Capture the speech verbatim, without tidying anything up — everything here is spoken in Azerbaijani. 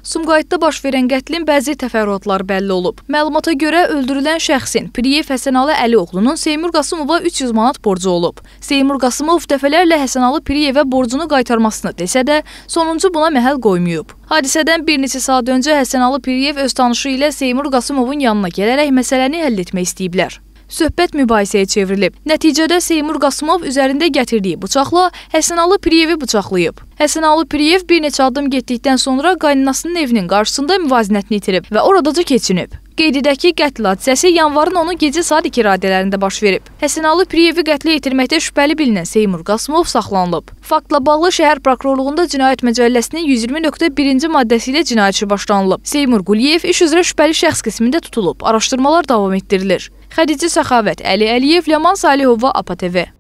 Sumqayıtda baş verən qətlin bəzi təfərrüatları bəlli olub. Məlumata görə öldürülən şəxsin Piriyev Həsənalı Əlioğlunun Seymur Qasımova üç yüz manat borcu olub. Seymur Qasımov dəfələrlə Həsənalı Piriyevə borcunu qaytarmasını desə də, sonuncu buna məhəl qoymayıb. Hadisədən bir neçə saat öncə Həsənalı Piriyev öz tanışı ilə Seymur Qasımovun yanına gələrək məsələni həll etmək istəyiblər. Söhbət mübahisəyə çevrilib. Nəticədə Seymur Qasımov üzərində gətirdiyi bıçaqla Həsənalı Piriyevi bıçaqlayıb. Həsənalı Piriyev bir neçə addım getdikdən sonra qaynanasının evinin qarşısında müvazinətini itirib və oradaca keçinib. Qeyd edək ki, qətl hadisəsi yanvarın onu gecə saat iki radələrində baş verib. Həsənalı Piriyevi qətlə yetirməkdə şübhəli bilinən Seymur Qasımov saxlanılıb. Faktla bağlı şəhər prokurorluğunda Cinayət Məcəlləsinin yüz iyirmi nöqtə birinci maddəsi ilə cinayət işi başlanılıb. Seymur Quliyev iş üzrə şübhəli şəxs qismində tutulub. Araşdırmalar davam etdirilir. Xədicə Səxavət, Əli Əliyev, Ləman Salihova, APA T V.